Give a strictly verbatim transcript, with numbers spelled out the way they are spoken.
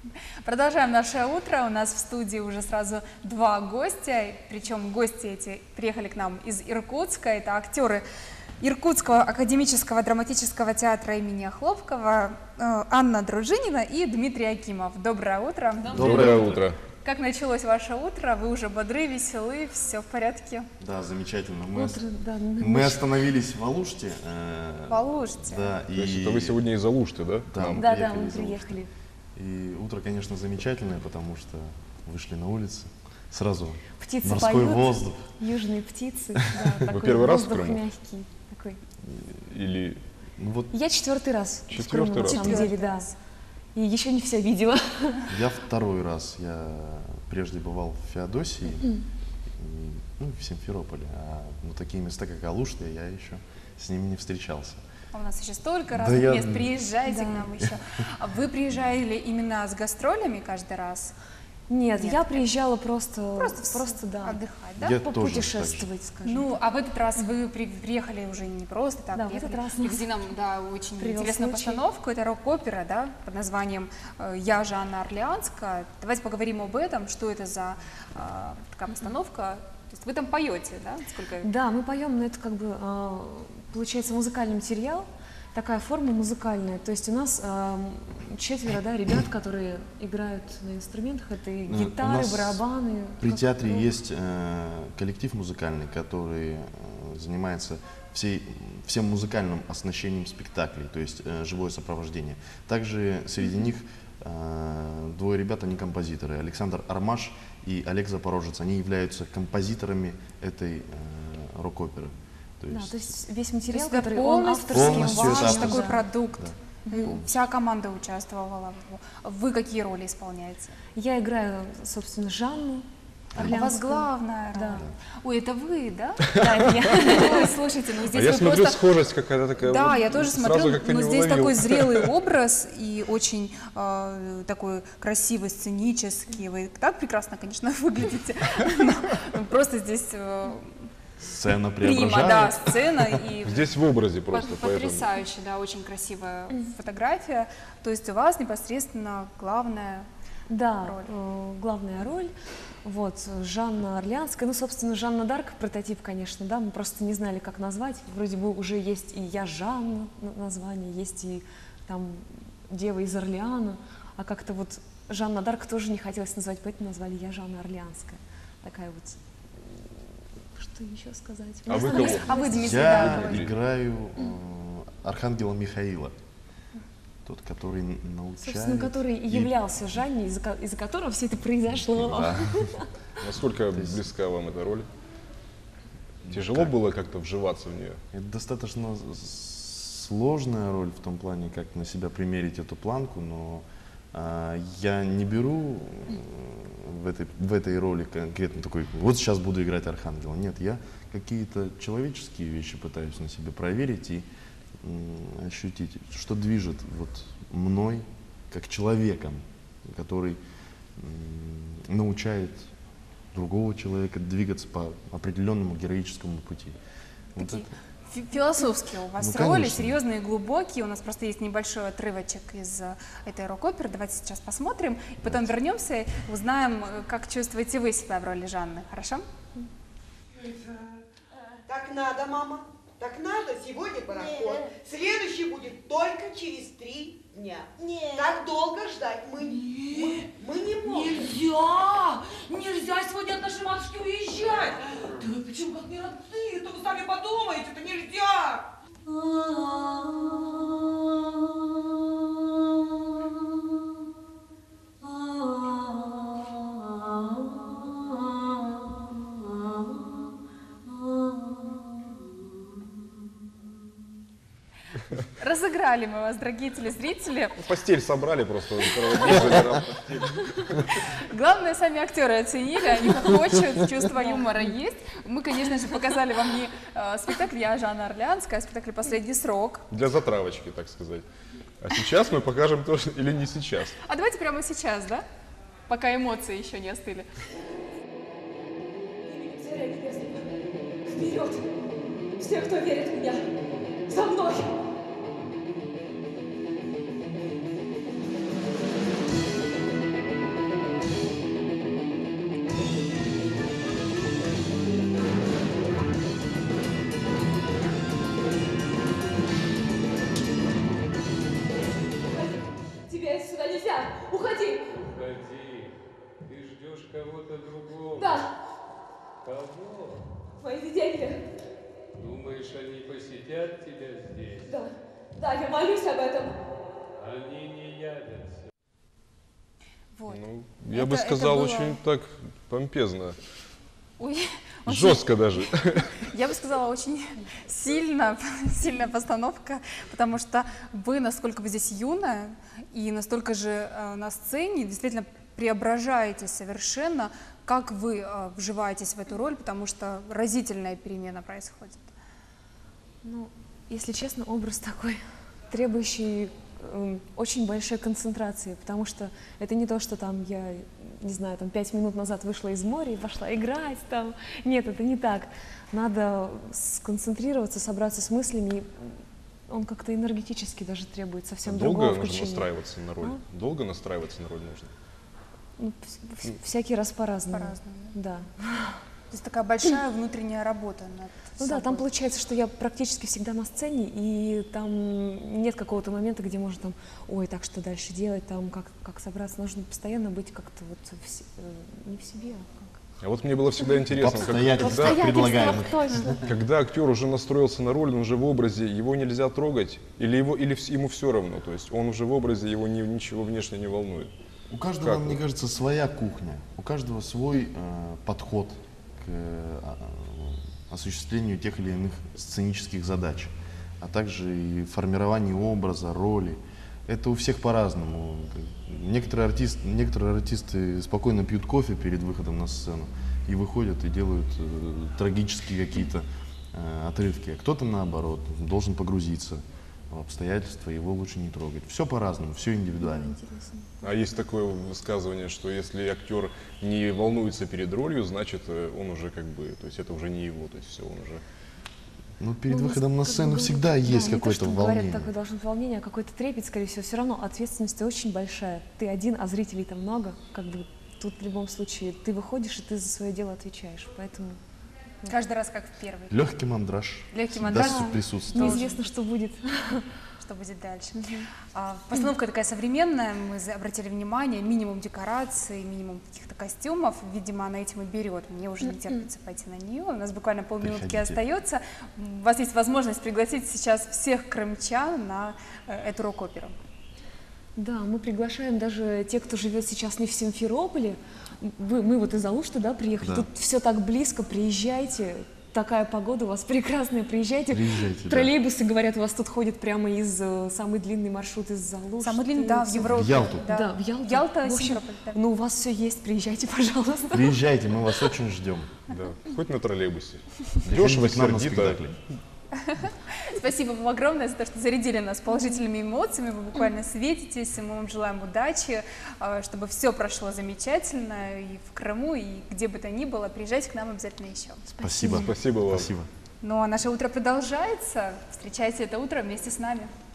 Продолжаем наше утро. У нас в студии уже сразу два гостя. Причем гости эти приехали к нам из Иркутска. Это актеры Иркутского академического драматического театра имени Хлопкова Анна Дружинина и Дмитрий Акимов. Доброе утро. Доброе утро. Как началось ваше утро? Вы уже бодры, веселы, все в порядке? Да, замечательно. Мы, Утро, да, мы остановились в Алуште. Э, в Алуште? Да, и... Значит, и... вы сегодня из Алушты, да? Да, мы да, приехали, да, мы из приехали. И утро, конечно, замечательное, потому что вышли на улицу. Сразу птицы морской поют, воздух. Южные птицы. Да, вы такой первый раз в воздух Крыму? мягкий. Такой. Или... Ну, вот Я четвертый раз. Четвертый в Крыму, раз. на самом деле, да. И еще не все видела. я второй раз. Я прежде бывал в Феодосии, и, ну, в Симферополе. А ну, такие места, как Алушта, я еще с ними не встречался. А у нас еще столько Да разных я- мест. Приезжайте Да. к нам еще. А вы приезжали именно с гастролями каждый раз? Нет, Нет. я приезжала просто, Просто, просто да, отдыхать, да? Я тоже попутешествовать, скажем. Ну, а в этот раз вы при- приехали уже не просто так, Да, в приехали. этот раз Привезли нам, да, очень привел интересную случай. постановку. Это рок-опера, да, под названием э, «Я Жанна Орлеанская». Давайте поговорим об этом, что это за э, такая постановка. То есть вы там поете, да? Сколько... Да, мы поем, но это как бы а, получается музыкальный материал, такая форма музыкальная. То есть у нас а, четверо, да, ребят, которые играют на инструментах. Это и Ну, у гитары, нас барабаны. При как- театре ну, есть э, коллектив музыкальный, который э, занимается всей, всем музыкальным оснащением спектаклей, то есть э, живое сопровождение. Также среди них э, двое ребят, они композиторы, Александр Армаш и Олег Запорожец. Они являются композиторами этой э, рок-оперы. То Да, есть, то есть весь То материал, есть это который он полностью, авторский, Полностью он это ваш важный, такой да. продукт. да. И Вся команда участвовала. Вы какие роли исполняете? Я играю, собственно, Жанну А у вас Орлеанскую. главная роль. Да. Ой, это вы, да? Да, это я. Ой, слушайте, ну А здесь я вы смотрю, просто... схожесть какая-то такая. Да, вот, я тоже сразу смотрю, как-то но не здесь уловил. такой зрелый образ и очень э, такой красивый, сценический. Вы так прекрасно, конечно, выглядите. Но Просто здесь э, Сцена прима, преображает. да, сцена и Здесь в образе по- просто, поэтому. потрясающе, да, очень красивая фотография. То есть у вас непосредственно главная Да, роль. э, главная роль. Вот, Жанна Орлеанская. Ну, собственно, Жанна Дарк, прототип, конечно, да, мы просто не знали, как назвать. Вроде бы уже есть и «Я Жанна» на- название, есть и там «Дева из Орлеана», а как-то вот Жанна Дарк тоже не хотелось назвать, поэтому назвали «Я Жанна Орлеанская». Такая вот, что еще сказать? А вы Просто кого? есть- А вы, Дмитрий, Я да, Дмитрий. играю э, Архангела Михаила, тот, который н- научает. Собственно, который и и- являлся Жанне, из-за ко- из-за которого все это произошло. Да. Насколько близка вам эта роль? Тяжело было как-то вживаться в нее? Это достаточно с- сложная роль в том плане, как на себя примерить эту планку, но а, я не беру э, в этой, в этой роли конкретно такой, вот сейчас буду играть Архангела. Нет, я какие-то человеческие вещи пытаюсь на себе проверить и м, ощутить, что движет вот мной как человеком, который м, научает другого человека двигаться по определенному героическому пути. Вот Такие это. фи- философские у вас Ну, роли, конечно. серьезные, глубокие. У нас просто есть небольшой отрывочек из э, этой рок-оперы. Давайте сейчас посмотрим, и потом вернемся и узнаем, э, как чувствуете вы себя в роли Жанны. Хорошо? Так надо, мама. Так надо. Сегодня пароход. Следующий будет только через три дня. Нет. Так долго ждать мы, мы, мы не можем. Нельзя! Нельзя сегодня от нашей матушки уезжать! Да почему как не родные? Это вы сами подумаете, это нельзя! Разыграли мы вас, дорогие телезрители. Постель собрали просто. проводили. Главное, сами актеры оценили, они хохочут, чувство юмора есть. Мы, конечно же, показали вам не э, спектакль «Я Жанна Орлеанская», а спектакль «Последний срок». Для затравочки, так сказать. А сейчас мы покажем тоже, или не сейчас. А давайте прямо сейчас, да? Пока эмоции еще не остыли. Вперед! Все, кто верит в меня, за мной! Нельзя! Уходи! Уходи. Ты ждешь кого-то другого. Да! Кого? Твои видения! Думаешь, они посетят тебя здесь? Да, да, я молюсь об этом. Они не явятся. Вот. Ну, я Это- бы это сказал, было- очень так помпезно. Ой, очень- Жестко даже. Я бы сказала, очень сильно, сильная постановка, потому что вы, насколько вы здесь юная, и настолько же э, на сцене действительно преображаетесь совершенно, как вы э, вживаетесь в эту роль, потому что разительная перемена происходит. Ну, если честно, образ такой, требующий эм, очень большой концентрации, потому что это не то, что там я, не знаю, там пять минут назад вышла из моря и пошла играть там. Нет, это не так. Надо сконцентрироваться, собраться с мыслями. и Он как-то энергетически даже требует совсем Долго другого нужно включения. настраиваться на роль? А? Долго настраиваться на роль нужно? Ну, вс- вс- всякий раз по-разному. По-разному, Да. То есть такая большая внутренняя работа над Ну да, там собой. получается, что я практически всегда на сцене, и там нет какого-то момента, где можно там, ой, так что дальше делать, там как, как собраться. Нужно постоянно быть как-то вот в се- э, не в себе, а как. А вот мне было всегда интересно, как- Обстоятельства когда, предлагаемых. Точно. когда актер уже настроился на роль, он уже в образе, его нельзя трогать, или, его, или вс- ему все равно, то есть он уже в образе, его ни- ничего внешне не волнует. У каждого, Как мне вы? кажется, своя кухня, у каждого свой э, подход к э, а- осуществлению тех или иных сценических задач, а также и формированию образа, роли. Это у всех по-разному. Некоторые артисты, некоторые артисты спокойно пьют кофе перед выходом на сцену и выходят и делают э, трагические какие-то э, отрывки. А кто-то, наоборот, должен погрузиться в обстоятельства, его лучше не трогать. Все по-разному, все индивидуально. А есть такое высказывание, что если актер не волнуется перед ролью, значит э, он уже как бы, то есть это уже не его, то есть все, он уже... Ну, перед Ну, выходом на как бы сцену говорят, всегда да, есть не то, какое-то что волнение. Говорят, такое должно быть волнение, а какой-то трепет, скорее всего. Все равно ответственность очень большая. Ты один, а зрителей-то много. Как бы тут в любом случае ты выходишь, и ты за свое дело отвечаешь. Поэтому Каждый раз как в первый. Легкий мандраж. Легкий всегда мандраж. с- присутствует. неизвестно, что будет. Что будет дальше. А, постановка такая современная, мы за- обратили внимание, минимум декораций, минимум каких-то костюмов, видимо, она этим и берет. Мне уже не терпится пойти на нее, у нас буквально полминутки Приходите. остается. У вас есть возможность пригласить сейчас всех крымчан на э, эту рок-оперу. Да, мы приглашаем даже тех, кто живет сейчас не в Симферополе. Вы, мы вот из Алушты, да, приехали. Да. Тут все так близко, приезжайте. Такая погода у вас прекрасная, приезжайте. Приезжайте, да. Троллейбусы, говорят, у вас тут ходят прямо из э, самый длинный маршрут из Алушты. Самый длинный, да, в Всё. Европе. В Ялту. Да, в Ялту. Ялта, В общем, Симферополь. да. ну, у вас все есть, приезжайте, пожалуйста. Приезжайте, мы вас очень ждем. Да, хоть на троллейбусе. Приходите Дешево, к нам на сердито. спектакли. Спасибо вам огромное за то, что зарядили нас положительными эмоциями, вы буквально светитесь, мы вам желаем удачи, э, чтобы все прошло замечательно и в Крыму, и где бы то ни было, приезжайте к нам обязательно еще. Спасибо. Спасибо вам. Спасибо. Ну а наше утро продолжается, встречайте это утро вместе с нами.